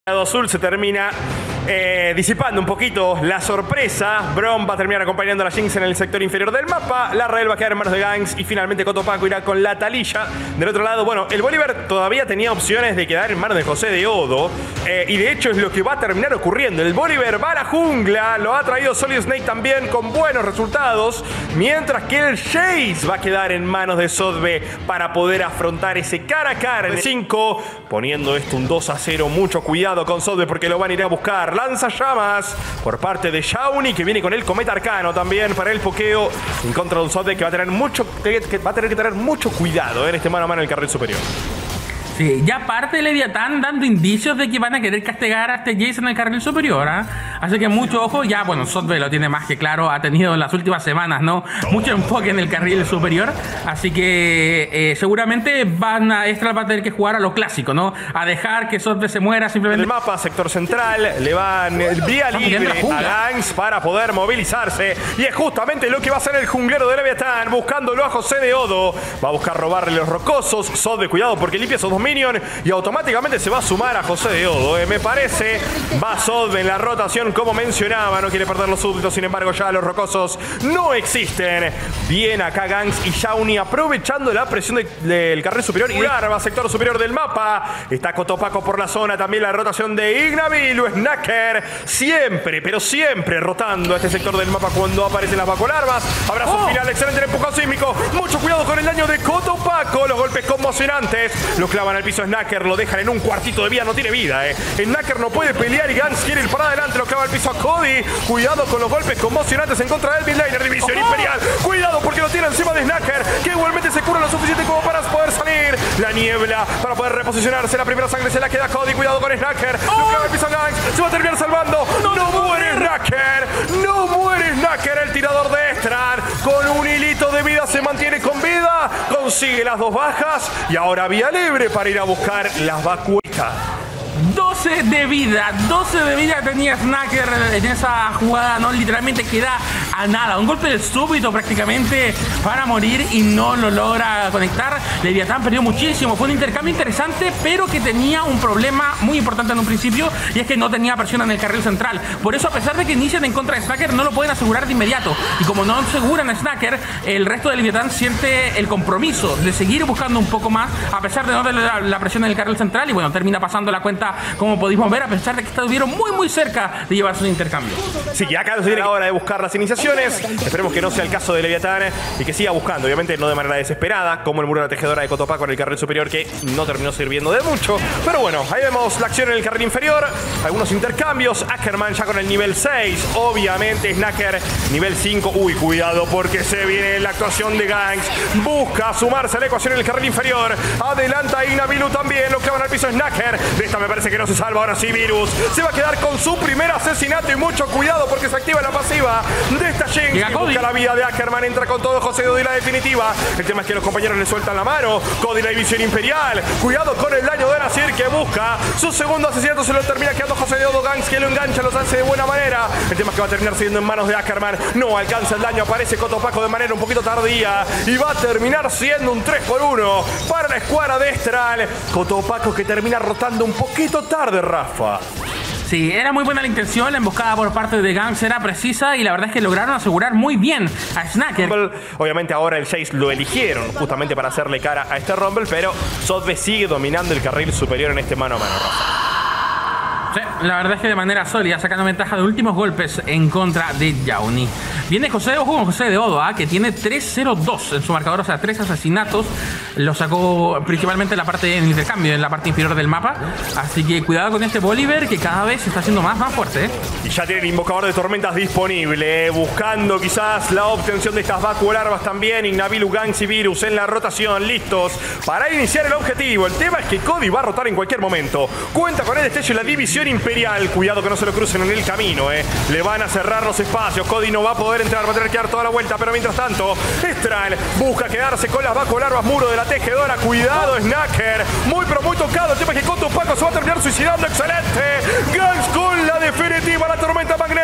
Azul se termina disipando un poquito la sorpresa. Braum va a terminar acompañando a la Jinx en el sector inferior del mapa. La Rael va a quedar en manos de Ganks y finalmente Cotopaco irá con la Taliyah. Del otro lado, bueno, el Bolívar todavía tenía opciones de quedar en manos de José de Odo y de hecho es lo que va a terminar ocurriendo. El Bolívar va a la jungla, lo ha traído Solid Snake también con buenos resultados, mientras que el Jace va a quedar en manos de Sotbe para poder afrontar ese cara a cara en 5, poniendo esto un 2-0. Mucho cuidado con Sotbe porque lo van a ir a buscar. Lanza llamas por parte de Shawnee, que viene con el cometa arcano también para el pokeo en contra de un Sotbe que va a tener que tener mucho cuidado en este mano a mano en el carril superior. Sí, ya parte Leviatán dando indicios de que van a querer castigar a este Jace en el carril superior, ¿eh? Así que mucho ojo. Ya, bueno, Sotbe lo tiene más que claro. Ha tenido en las últimas semanas, ¿no?, mucho enfoque en el carril superior. Así que seguramente Estral va a tener que jugar a lo clásico, ¿no? A dejar que Sotbe se muera simplemente. El mapa, sector central, le van vía libre a Ganks para poder movilizarse. Y es justamente lo que va a hacer el junglero de Leviatán, buscándolo a José de Odo. Va a buscar robarle los rocosos. Sotbe, cuidado porque limpia esos dos minions y automáticamente se va a sumar a José de Odo. Me parece, va Sotbe en la rotación como mencionaba, no quiere perder los súbditos, sin embargo ya los rocosos no existen. Bien acá Ganks y Shawnee aprovechando la presión del carril superior y va sector superior del mapa. Está Cotopaco por la zona, también la rotación de Ignavilu. Snacker siempre, pero siempre rotando este sector del mapa cuando aparecen las vacolarvas. Abrazo final, excelente el empujón sísmico. Mucho cuidado con el daño de Cotopaco. Los golpes conmocionantes lo clavan al piso. Snacker lo dejan en un cuartito de vida, no tiene vida, Snacker no puede pelear y Ganks quiere ir para adelante, lo clava al piso a Cody. Cuidado con los golpes conmocionantes en contra del midlaner, División Imperial. Cuidado porque lo tiene encima de Snacker, que igualmente se cura lo suficiente como para poder salir. La niebla para poder reposicionarse. La primera sangre se la queda Cody. Cuidado con Snacker. Lo clava al piso a Ganks. Se va a terminar salvando. No muere Snacker. No muere Snacker. El tirador de Estral con un hilito de vida se mantiene con vida. Consigue las 2 bajas y ahora vía libre para ir a buscar las vacuitas. 12 de vida tenía Snacker en esa jugada, ¿no? Literalmente queda a nada, un golpe del súbito prácticamente para morir y no lo logra conectar. Leviatán perdió muchísimo, fue un intercambio interesante, pero que tenía un problema muy importante en un principio, y es que no tenía presión en el carril central. Por eso, a pesar de que inician en contra de Snacker, no lo pueden asegurar de inmediato, y como no aseguran a Snacker, el resto de Leviatán siente el compromiso de seguir buscando un poco más, a pesar de no tener la presión en el carril central, y bueno, termina pasando la cuenta, como pudimos ver, a pesar de que estuvieron muy cerca de llevarse un intercambio. Sí, que acá se viene la hora de buscar las iniciaciones. Esperemos que no sea el caso de Leviatán y que siga buscando, obviamente no de manera desesperada, como el muro de la tejedora de Cotopaco en el carril superior, que no terminó sirviendo de mucho. Pero bueno, ahí vemos la acción en el carril inferior, algunos intercambios. Ackerman ya con el nivel 6, obviamente Snacker nivel 5. Uy, cuidado porque se viene la actuación de Ganks. Busca sumarse a la ecuación en el carril inferior. Adelanta Ignavilu también, lo clavan al piso Snacker. De esta me parece que no se salva. Ahora sí, Virus se va a quedar con su primer asesinato y mucho cuidado porque se activa la pasiva de esta Jinx y busca la vida de Ackerman. Entra con todo José de Odo y la definitiva. El tema es que los compañeros le sueltan la mano. Cody, la división imperial. Cuidado con el daño de Nasir, que busca su segundo asesinato. Se lo termina quedando José de Odo. Ganks, que lo engancha, los hace de buena manera. El tema es que va a terminar siendo en manos de Ackerman. No alcanza el daño. Aparece Cotopaco de manera un poquito tardía y va a terminar siendo un 3-1 para la escuadra de Estral. Cotopaco que termina rotando un poquito tarde, Rafa. Sí, era muy buena la intención, la emboscada por parte de Ganks era precisa y la verdad es que lograron asegurar muy bien a Snacker. Obviamente ahora el 6 lo eligieron justamente para hacerle cara a este Rumble, pero Sotbe sigue dominando el carril superior en este mano a mano, Rafa. Sí, la verdad es que de manera sólida, sacando ventaja de últimos golpes en contra de Shawnee. Viene José de Odo con José de Odo, que tiene 3-0-2 en su marcador, o sea, 3 asesinatos. Lo sacó principalmente en la parte en intercambio, en la parte inferior del mapa. Así que cuidado con este Bolívar, que cada vez se está haciendo más fuerte. Y ya tiene el invocador de tormentas disponible, buscando quizás la obtención de estas vacuolarvas también. Ignavilu, Ganks y Virus en la rotación, listos para iniciar el objetivo. El tema es que Cody va a rotar en cualquier momento. Cuenta con el destello y la división imperial. Cuidado que no se lo crucen en el camino, Le van a cerrar los espacios. Cody no va a poder entrar, va a tener que dar toda la vuelta, pero mientras tanto, Estral busca quedarse con las vacuolarvas, muro de la tejedora. Cuidado, Snacker. Muy pero muy tocado. El tema es que Cotopaco se va a terminar suicidando. Excelente. Ganks con la definitiva, la tormenta magnética.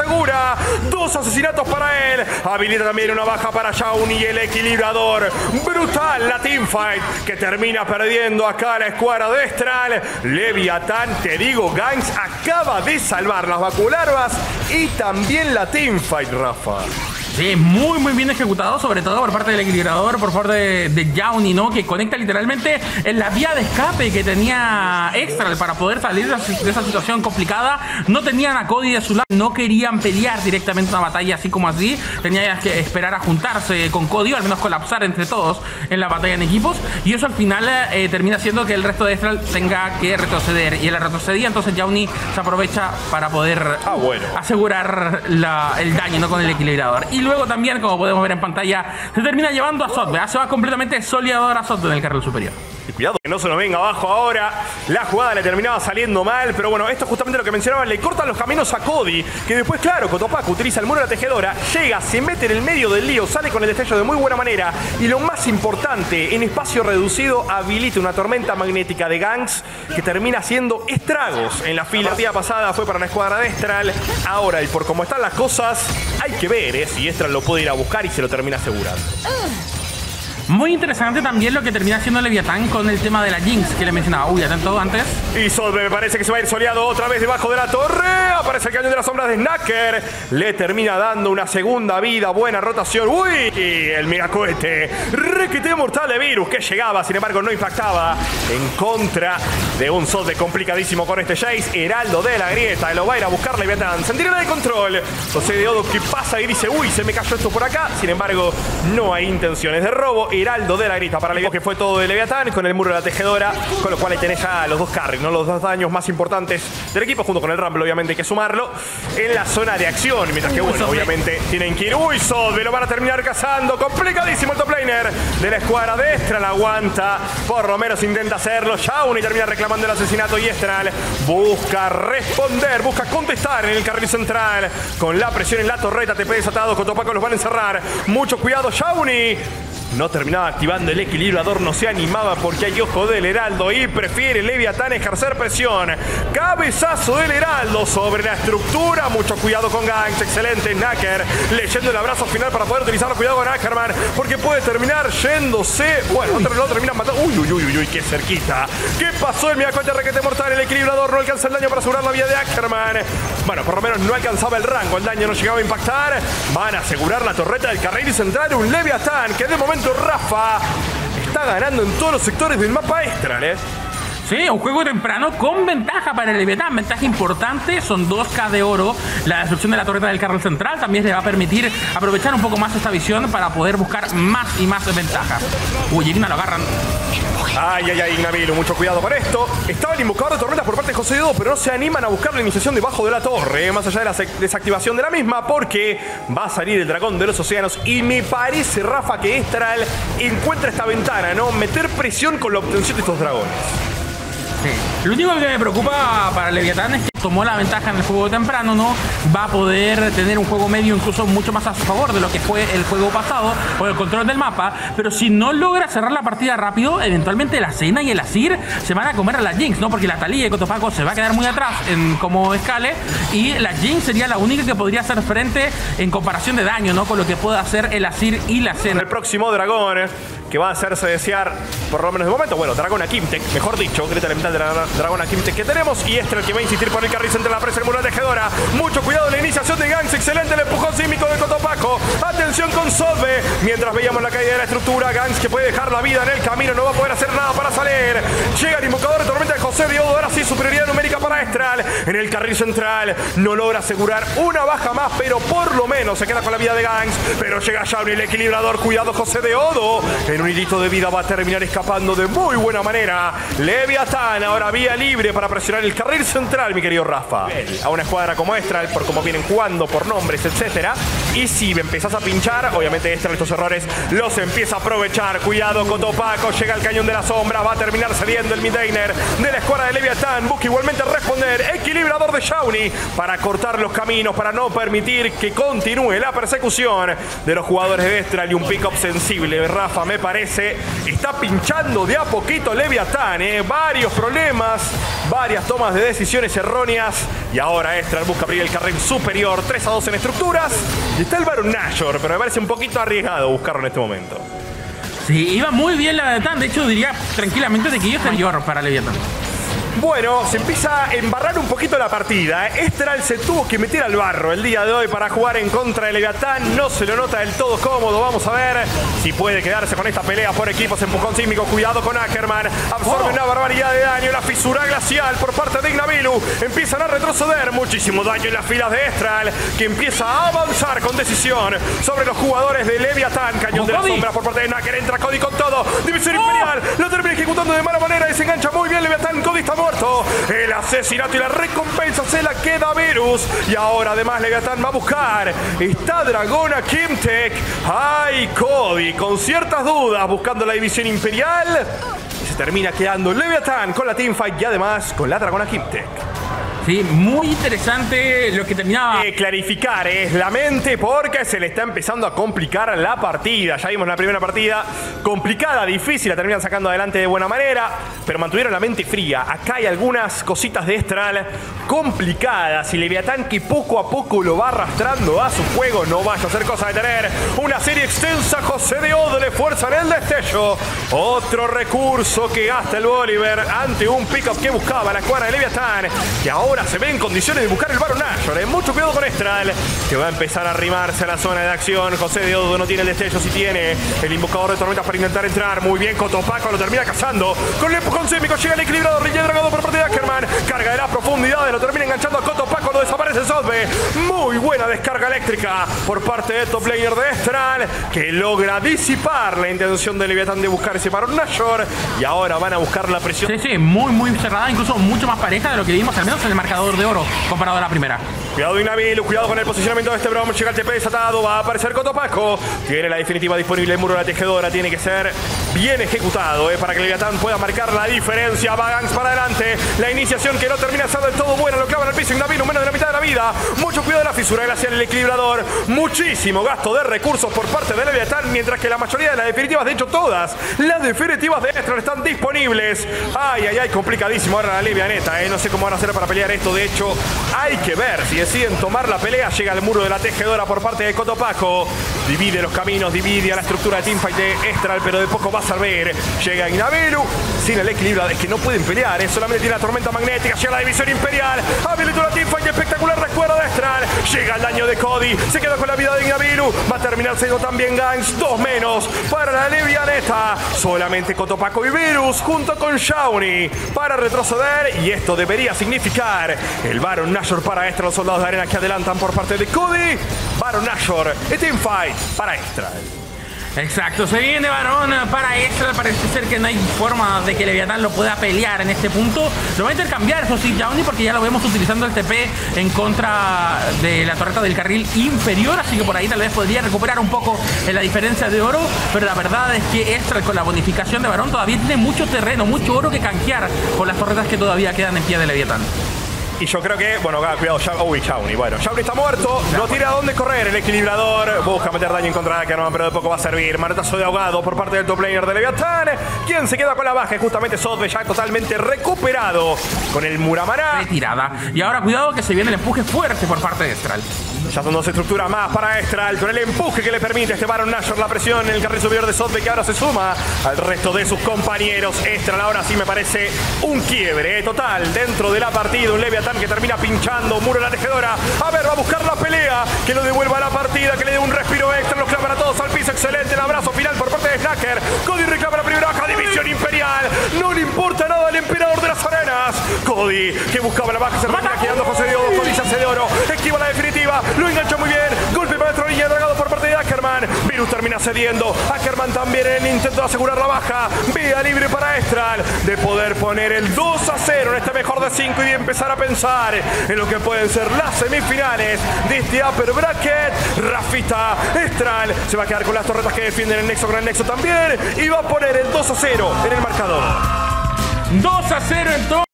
segura. 2 asesinatos para él. Habilita también una baja para Shawnee y el equilibrador. Brutal la teamfight que termina perdiendo acá la escuadra de Estral. Leviatán, te digo, Ganks acaba de salvar las vacularvas y también la teamfight, Rafa. Sí, muy bien ejecutado, sobre todo por parte del equilibrador, por parte de Shawnee, ¿no? Que conecta literalmente en la vía de escape que tenía Extra para poder salir de esa situación complicada. No tenían a Cody de su lado, no querían pelear directamente una batalla así como así. Tenían que esperar a juntarse con Cody, o al menos colapsar entre todos en la batalla en equipos. Y eso al final termina haciendo que el resto de Extra tenga que retroceder. Y él retrocedía, entonces Shawnee se aprovecha para poder asegurar el daño, ¿no? Con el equilibrador. Y luego también, como podemos ver en pantalla, se termina llevando a Sotbe. Se va completamente soleador a Sotbe en el carril superior. Y cuidado que no se nos venga abajo ahora. La jugada le terminaba saliendo mal, pero bueno, esto es justamente lo que mencionaban. Le cortan los caminos a Cody, que después, claro, Cotopaco utiliza el muro de la tejedora, llega, se mete en el medio del lío, sale con el destello de muy buena manera. Y lo más importante, en espacio reducido, habilita una tormenta magnética de Ganks que termina haciendo estragos en la fila. La partida pasada fue para la escuadra de Estral. Ahora, y por cómo están las cosas, hay que ver si Estral lo puede ir a buscar y se lo termina asegurando. Muy interesante también lo que termina haciendo Leviatán con el tema de la Jinx que le mencionaba. Uy, atento antes. Y Sotbe me parece que se va a ir soleado otra vez debajo de la torre. Aparece el cañón de las sombras de Snacker. Le termina dando una segunda vida. Buena rotación. Uy, y el megacohete. Requete mortal de Virus que llegaba, sin embargo no impactaba. En contra de un Sotbe complicadísimo con este Jace. Heraldo de la grieta. Lo va a ir a buscar Leviatán. Sentinela de control. José de Odo que pasa y dice, uy, se me cayó esto por acá. Sin embargo, no hay intenciones de robo. Heraldo de la grieta para Leviatán, que fue todo de Leviatán con el muro de la tejedora, con lo cual ahí tenés ya los dos carries, ¿no? Los dos daños más importantes del equipo, junto con el Rumble, obviamente hay que sumarlo, en la zona de acción, mientras que, bueno, obviamente tienen que ir. Uy, Sotbe lo van a terminar cazando, complicadísimo el top laner de la escuadra de Estral, aguanta, por lo menos intenta hacerlo. Shawnee termina reclamando el asesinato y Estral busca responder, busca contestar en el carril central, con la presión en la torreta, TP desatado, Cotopaco los van a encerrar, mucho cuidado. Shawnee no terminaba activando el equilibrador, no se animaba porque hay ojo del Heraldo y prefiere Leviatán ejercer presión. Cabezazo del Heraldo sobre la estructura. Mucho cuidado con Ganks, excelente Snacker, leyendo el abrazo final para poder utilizarlo. Cuidado con Ackerman porque puede terminar yéndose. Bueno, lo termina matando. Uy, qué cerquita. ¿Qué pasó? El megacohete requete mortal, el equilibrador no alcanza el daño para asegurar la vida de Ackerman. Bueno, por lo menos no alcanzaba el rango, el daño no llegaba a impactar. Van a asegurar la torreta del carril central. Un Leviatán que de momento Rafa está ganando en todos los sectores del mapa extra, ¿eh? Sí, un juego temprano con ventaja para el Leviatán, ventaja importante, son 2K de oro. La destrucción de la torreta del carril central también le va a permitir aprovechar un poco más esta visión para poder buscar más y más ventajas. Uy, Igna lo agarran. Ay, Ignavilu, mucho cuidado con esto. Estaba el invocador de tormentas por parte de José Dodo, pero no se animan a buscar la iniciación debajo de la torre, más allá de la desactivación de la misma, porque va a salir el dragón de los océanos. Y me parece, Rafa, que Estral encuentra esta ventana, ¿no? Meter presión con la obtención de estos dragones. Sí. Lo único que me preocupa para Leviatán es que tomó la ventaja en el juego temprano, ¿no? Va a poder tener un juego medio incluso mucho más a su favor de lo que fue el juego pasado por el control del mapa, pero si no logra cerrar la partida rápido, eventualmente la Cena y el Azir se van a comer a la Jinx, ¿no? Porque la Taliyah y Cotopaco se va a quedar muy atrás como escale y la Jinx sería la única que podría hacer frente en comparación de daño, ¿no? Con lo que puede hacer el Azir y la Cena. El próximo dragón que va a hacerse desear, por lo menos de momento, bueno, Dragón Akimtek, mejor dicho, grita elemental de Dragón Akimtek que tenemos, y Estral que va a insistir por el carril central, la presa el muro de tejedora. Mucho cuidado en la iniciación de Ganks, excelente el empujón sísmico de Cotopaco. Atención con Sotbe, mientras veíamos la caída de la estructura. Ganks que puede dejar la vida en el camino, no va a poder hacer nada para salir. Llega el invocador de tormenta de José de Odo, ahora sí superioridad numérica para Estral. En el carril central no logra asegurar una baja más, pero por lo menos se queda con la vida de Ganks. Pero llega Shawnee, el equilibrador, cuidado José de Odo. En un hilito de vida va a terminar escapando de muy buena manera. Leviatán ahora vía libre para presionar el carril central, mi querido Rafa. A una escuadra como Estral, por cómo vienen jugando, por nombres, etcétera. Y si empezás a pinchar, obviamente Estral estos errores los empieza a aprovechar. Cuidado Cotopaco, llega el cañón de la sombra, va a terminar cediendo el midlaner de la escuadra de Leviatán. Busca igualmente responder, equilibrador de Shawnee para cortar los caminos, para no permitir que continúe la persecución de los jugadores de Estral y un pick-up sensible. Rafa, me parece parece. Está pinchando de a poquito Leviatán, varios problemas, varias tomas de decisiones erróneas. Y ahora Estral busca abrir el carril superior, 3-2 en estructuras. Y está el Baron Nashor, pero me parece un poquito arriesgado buscarlo en este momento. Sí, iba muy bien Leviatán. De hecho, diría tranquilamente de que yo es mayor para Leviatán. Bueno, se empieza a embarrar un poquito la partida. Estral se tuvo que meter al barro el día de hoy para jugar en contra de Leviatán. No se lo nota del todo cómodo. Vamos a ver si puede quedarse con esta pelea por equipos. Empujón sísmico. Cuidado con Ackerman. Absorbe una barbaridad de daño. La fisura glacial por parte de Ignavilu. Empiezan a retroceder. Muchísimo daño en las filas de Estral, que empieza a avanzar con decisión sobre los jugadores de Leviatán. Cañón de la sombra por parte de Nacker. Entra Cody con todo. División Imperial. Lo termina ejecutando de mala manera y se engancha muy bien Leviatán. Cody está muerto. El asesinato y la recompensa se la queda Virus. Y ahora además Leviatán va a buscar esta dragona Kimtech. Ay, Cody con ciertas dudas buscando la división imperial. Y se termina quedando Leviatán con la teamfight y además con la dragona Kimtech. Sí, muy interesante lo que terminaba. Clarificar es la mente porque se le está empezando a complicar la partida. Ya vimos la primera partida complicada, difícil, la terminan sacando adelante de buena manera, pero mantuvieron la mente fría. Acá hay algunas cositas de Estral complicadas y Leviatán, que poco a poco lo va arrastrando a su juego. No vaya a ser cosa de tener una serie extensa. José de Odo le fuerza en el destello. Otro recurso que gasta el Bolívar ante un pick-up que buscaba la escuadra de Leviatán, que ahora se ve en condiciones de buscar el Baron Nashor. Mucho cuidado con Estral, que va a empezar a arrimarse a la zona de acción. José de Odo no tiene el destello, si tiene el invocador de tormentas para intentar entrar. Muy bien, Cotopaco lo termina cazando. Con el empujón sísmico llega el equilibrado, Riñe dragado por parte de Ackerman. Carga de las profundidades, lo termina enganchando a Cotopaco, lo desaparece Sotbe. Muy buena descarga eléctrica por parte de top laner de Estral, que logra disipar la intención de Leviatán de buscar ese Baron Nashor. Y ahora van a buscar la presión. Sí, muy cerrada, incluso mucho más pareja de lo que vimos al menos en el marcador de oro comparado a la primera. Cuidado Ignavilu, cuidado con el posicionamiento de este Brom. Llega el TP desatado, va a aparecer Cotopaco. Tiene la definitiva disponible, el muro de la tejedora. Tiene que ser bien ejecutado para que Leviatán pueda marcar la diferencia. Va Gans para adelante. La iniciación que no termina siendo del todo buena. Lo clava en el piso Ignavilu, menos de la mitad de la vida. Mucho cuidado de la fisura glacial, el equilibrador. Muchísimo gasto de recursos por parte de Leviatán, mientras que la mayoría de las definitivas, de hecho todas las definitivas de Estral están disponibles. Ay, complicadísimo ahora la Levianeta. No sé cómo van a hacer para pelear esto. De hecho, hay que ver si deciden tomar la pelea. Llega al muro de la tejedora por parte de Cotopaco. Divide los caminos, divide a la estructura de teamfight de Estral, pero de poco va a servir. Llega Ignavilu sin el equilibrio. Es que no pueden pelear, solamente tiene la tormenta magnética. Llega la división imperial. Habilita la teamfight, espectacular recuerdo de Estral. Llega el daño de Cody. Se queda con la vida de Ignavilu. Va a terminar siendo también Gans. 2 menos para la Levianeta. Solamente Cotopaco y Virus junto con Shawnee para retroceder. Y esto debería significar el Baron Nashor para Estral. Los soldados de arena que adelantan por parte de Cody. Baron Nashor, teamfight para Estral. Exacto, se viene Barón para Estral. Parece ser que no hay forma de que Leviatán lo pueda pelear en este punto. Lo va a intercambiar, eso sí, Shawnee, porque ya lo vemos utilizando el TP en contra de la torreta del carril inferior. Así que por ahí tal vez podría recuperar un poco en la diferencia de oro. Pero la verdad es que Estral, con la bonificación de Barón, todavía tiene mucho terreno, mucho oro que canjear con las torretas que todavía quedan en pie de Leviatán. Y yo creo que, bueno, cuidado, Shawnee. Bueno, Shawnee está muerto, no tiene a dónde correr. El equilibrador busca meter daño en contra de Ackerman, pero de poco va a servir. Manotazo de ahogado por parte del top laner de Leviatán. Quien se queda con la baja es justamente Sotbe, ya totalmente recuperado con el Muramara. Retirada. Y ahora cuidado que se viene el empuje fuerte por parte de Estral. Ya son 2 estructuras más para Estral, con el empuje que le permite a este Baron Nashor la presión en el carril superior de Sotbe, que ahora se suma al resto de sus compañeros. Estral ahora sí me parece un quiebre total dentro de la partida. Un Leviatán que termina pinchando, muro en la tejedora. A ver, va a buscar la pelea, que lo devuelva a la partida, que le dé un respiro extra. Los clavan a todos al piso. Excelente el abrazo final por parte de Snacker. Cody reclama la primera baja, división imperial. No le importa nada al emperador de las arenas. Cody, que buscaba la baja, se termina quedando José de Odo. Cody se hace de oro, esquiva la definitiva, lo engancha muy bien. Golpe para nuestro línea dragado por parte de Ackerman. Virus termina cediendo. Ackerman también en el intento de asegurar la baja. Vía libre para Estral de poder poner el 2-0 en este mejor de 5 y de empezar a pensar en lo que pueden ser las semifinales de este upper bracket. Rafita, Estral se va a quedar con las torretas que defienden el Nexo, con el Nexo también, y va a poner el 2-0 en el marcador. 2-0 entonces.